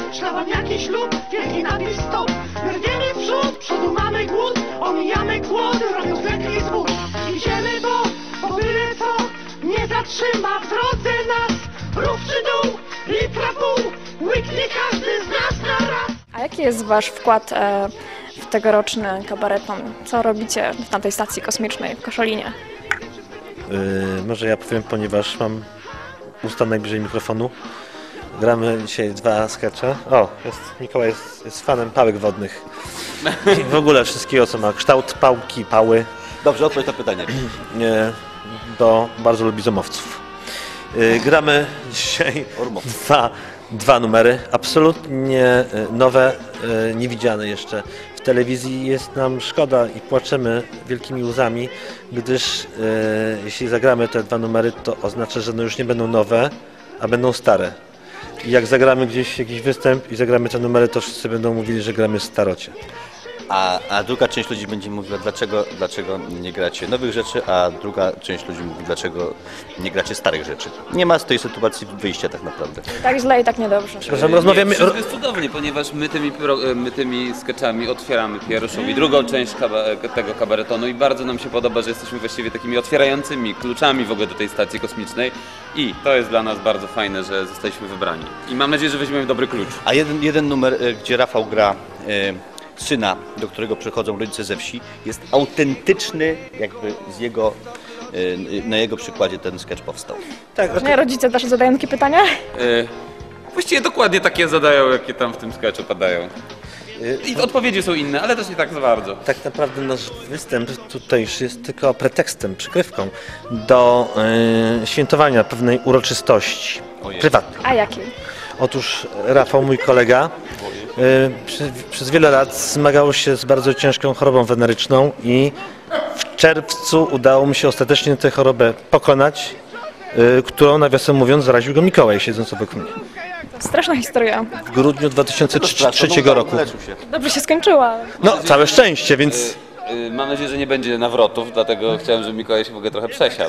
szlabaniaki ślub, wielki napis stop. Brniemy w przód, przodu mamy głód, omijamy głód, robiąc lekki zwód. Idziemy, bo byle co nie zatrzyma w drodze nas. Rów czy dół, litra pół, łyknie każdy z nas na raz. A jaki jest wasz wkład w tegoroczny kabareton? Co robicie na tej stacji kosmicznej w Koszalinie? Może ja powiem, ponieważ mam usta najbliżej mikrofonu. Gramy dzisiaj 2 skecze. O, Mikołaj jest fanem pałek wodnych. I w ogóle wszystkiego, co ma kształt pałki, pały. Dobrze, odpowiedź na pytanie. Bo bardzo lubi zomowców. Gramy dzisiaj dwa numery, absolutnie nowe, niewidziane jeszcze w telewizji. Jest nam szkoda i płaczemy wielkimi łzami, gdyż jeśli zagramy te 2 numery, to oznacza, że no już nie będą nowe, a będą stare. I jak zagramy gdzieś jakiś występ i zagramy te numery, to wszyscy będą mówili, że gramy w starocie. A druga część ludzi będzie mówiła, dlaczego nie gracie nowych rzeczy, a druga część ludzi mówi, dlaczego nie gracie starych rzeczy. Nie ma z tej sytuacji wyjścia tak naprawdę. Tak źle i tak niedobrze. Przepraszam, rozmawiamy... Wszystko jest cudownie, ponieważ my tymi sketchami otwieramy pierwszą i drugą część tego kabaretonu i bardzo nam się podoba, że jesteśmy właściwie takimi otwierającymi kluczami w ogóle do tej stacji kosmicznej i to jest dla nas bardzo fajne, że zostaliśmy wybrani. I mam nadzieję, że weźmiemy dobry klucz. A jeden numer, gdzie Rafał gra syna, do którego przychodzą rodzice ze wsi, jest autentyczny, jakby na jego przykładzie ten sketch powstał. Tak, Nie, rodzice też zadają takie pytania? Właściwie dokładnie takie zadają, jakie tam w tym sketchu padają. I odpowiedzi są inne, ale też nie tak za bardzo. Tak naprawdę nasz występ tutejszy jest tylko pretekstem, przykrywką do świętowania pewnej uroczystości prywatnej. A jakiej? Otóż Rafał, mój kolega, przez wiele lat zmagał się z bardzo ciężką chorobą weneryczną i w czerwcu udało mi się ostatecznie tę chorobę pokonać, którą, nawiasem mówiąc, zaraził go Mikołaj, siedząc obok mnie. Straszna historia. W grudniu 2003 roku. Dobrze się skończyła. No, całe szczęście, więc... Mam nadzieję, że nie będzie nawrotów, dlatego chciałem, żeby Mikołaj się w ogóle trochę przesiadł.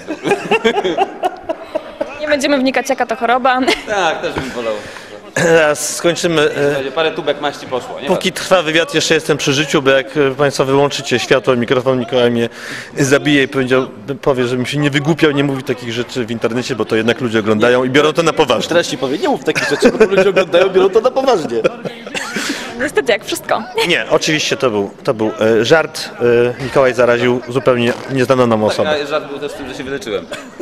Nie będziemy wnikać, jaka to choroba. Tak, też bym wolał. Teraz skończymy. Parę tubek maści poszło. Nie Póki trwa wywiad, jeszcze jestem przy życiu, bo jak Państwo wyłączycie światło, mikrofon, Mikołaj mnie zabije i powie, żebym się nie wygłupiał, nie mówi takich rzeczy w internecie, bo to jednak ludzie oglądają i biorą to na poważnie. Teraz ci powie, nie mów takich rzeczy, bo ludzie oglądają, biorą to na poważnie. Niestety, jak wszystko. Nie, oczywiście to był żart. Mikołaj zaraził zupełnie nieznaną nam osobę. Tak, żart był też w tym, że się wyleczyłem.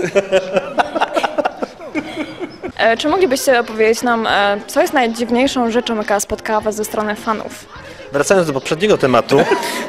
Czy moglibyście opowiedzieć nam, co jest najdziwniejszą rzeczą, jaka spotkała was ze strony fanów? Wracając do poprzedniego tematu.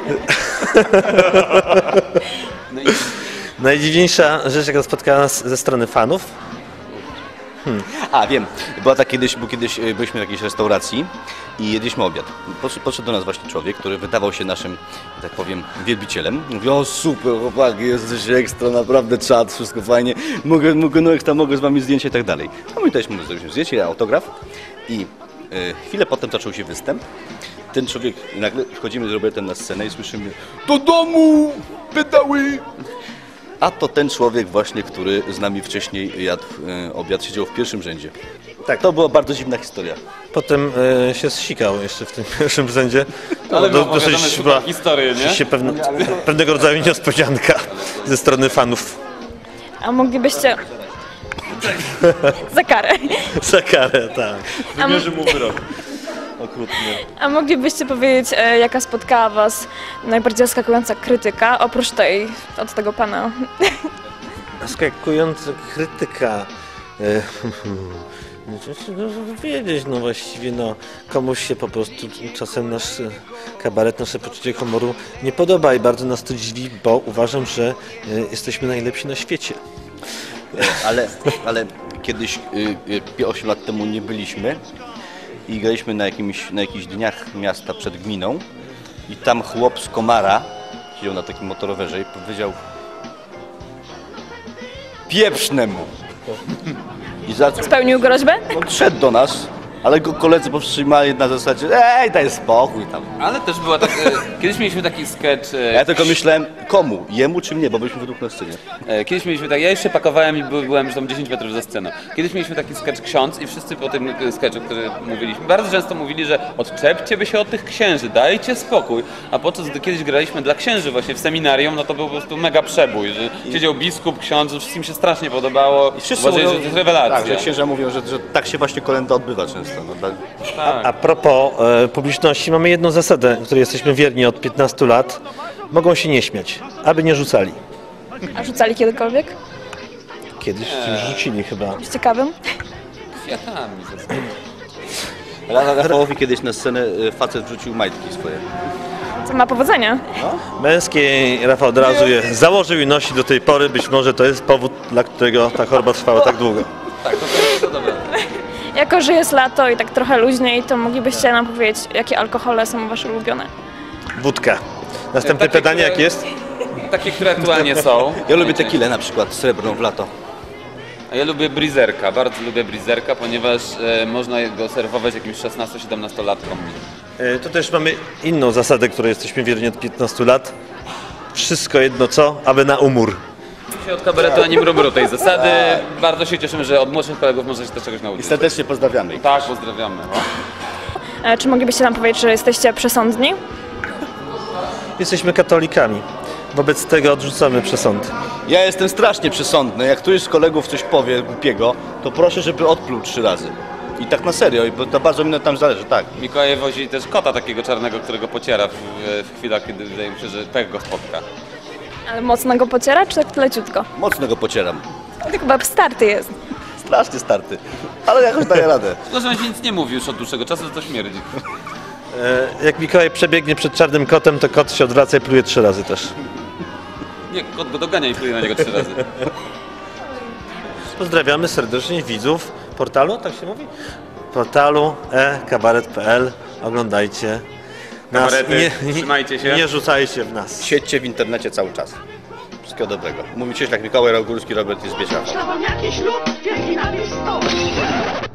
Najdziwniejsza rzecz, jaka spotkała nas ze strony fanów. A, wiem. Byliśmy w jakiejś restauracji i jedliśmy obiad. Podszedł do nas właśnie człowiek, który wydawał się naszym, tak powiem, wielbicielem. Mówi, o super, chłopaki, jesteś ekstra, naprawdę czad, wszystko fajnie, mogę z wami zdjęcie i tak dalej. No my też zrobiliśmy zdjęcie, autograf i chwilę potem zaczął się występ. Ten człowiek, nagle wchodzimy z Robertem na scenę i słyszymy, do domu pytały! A to ten człowiek właśnie, który z nami wcześniej jadł obiad, siedział w pierwszym rzędzie. Tak. To była bardzo dziwna historia. Potem się zsikał jeszcze w tym pierwszym rzędzie. Ale dosyć była historię, nie? Pewnego rodzaju niespodzianka ze strony fanów. A moglibyście... Za karę. Za karę, tak. Wymierzy mu wyrok. Okrutnie. A moglibyście powiedzieć, jaka spotkała was najbardziej zaskakująca krytyka, oprócz tej, od tego pana? Zaskakująca krytyka. Wiedzieć, no właściwie, no komuś się po prostu czasem nasz kabaret, nasze poczucie humoru nie podoba i bardzo nas to dziwi, bo uważam, że jesteśmy najlepsi na świecie. Ale kiedyś, 8 lat temu nie byliśmy i graliśmy na jakichś dniach miasta przed gminą i tam chłop z Komara siedział na takim motorowerze i powiedział pieprznemu. I Spełnił groźbę? on szedł do nas, ale go koledzy powstrzymali na zasadzie, daj spokój tam. Ale też była tak, kiedyś mieliśmy taki sketch. Ja tylko myślałem, komu? Jemu czy mnie, bo byliśmy według na scenie. Kiedyś mieliśmy tak, ja jeszcze pakowałem i byłem już tam 10 metrów za sceną. Kiedyś mieliśmy taki sketch ksiądz i wszyscy po tym sketchu, który mówiliśmy, bardzo często mówili, że odczepcie by się od tych księży, dajcie spokój. A podczas gdy kiedyś graliśmy dla księży właśnie w seminarium, no to był po prostu mega przebój, że siedział biskup, ksiądz, wszystkim się strasznie podobało. I wszyscy Uważali, że to jest rewelacja. Tak, że księża mówią, że tak się właśnie kolęda odbywa często. No, tak. Tak. A propos publiczności, mamy jedną zasadę, której jesteśmy wierni od 15 lat. Mogą się nie śmiać, aby nie rzucali. A rzucali kiedykolwiek? Kiedyś już rzucili chyba. Być ciekawym. Kwiatami zazwyczaj. Rafałowi kiedyś na scenę facet wrzucił majtki swoje. Co ma powodzenia? Męskie Rafał od razu je założył i nosi do tej pory. Być może to jest powód, dla którego ta choroba trwała tak długo. Tak, to dobra. Jako, że jest lato i tak trochę luźniej, to moglibyście nam powiedzieć, jakie alkohole są wasze ulubione? Wódka. Następne Takie, pytanie, które- jak jest? Takie, które aktualnie są. Ja lubię tequilę na przykład, srebrną w lato. A ja lubię brizerka, bardzo lubię brizerka, ponieważ można go serwować jakimś 16-17-latkom. To też mamy inną zasadę, której jesteśmy wierni od 15 lat. Wszystko jedno co, aby na umór. Się od kabaretu ani mrumru tej zasady. Bardzo się cieszymy, że od młodszych kolegów można się też czegoś I nauczyć. serdecznie pozdrawiamy ich. Tak, pozdrawiamy. Czy moglibyście nam powiedzieć, że jesteście przesądni? Jesteśmy katolikami. Wobec tego odrzucamy przesądy. Ja jestem strasznie przesądny. Jak któryś z kolegów coś powie głupiego, to proszę, żeby odpluł 3 razy. I tak na serio, bo to bardzo mi na tam zależy, tak. Mikołaj wozi też kota takiego czarnego, którego pociera w chwilach, kiedy wydaje mi się, że pech go spotka. Ale mocno go pociera, czy tak leciutko? Mocno go pocieram. To chyba starty jest. Strasznie starty. Ale jakoś daję radę. Tylko, że on się nic nie mówi już od dłuższego czasu, to śmierdzi. Jak Mikołaj przebiegnie przed czarnym kotem, to kot się odwraca i pluje 3 razy też. Nie, kot go dogania i pluje na niego 3 razy. Pozdrawiamy serdecznie widzów portalu, tak się mówi? Portalu e-kabaret.pl. Oglądajcie nas. Kabarety, trzymajcie się. Nie rzucajcie w nas. Siedźcie w internecie cały czas. Wszystkiego dobrego. Mówi Cieślak, Mikołaj Rogulski, Robert i Zbiesza. Ślubem jakiś ślub, wielki napis stop.